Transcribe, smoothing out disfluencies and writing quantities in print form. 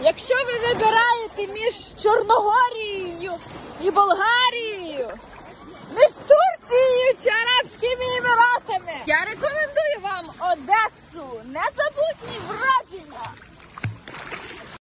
Якщо ви вибираєте між Чорногорією і Болгарією, між Турцією чи Арабськими Еміратами, я рекомендую вам Одесу. Не забудьте!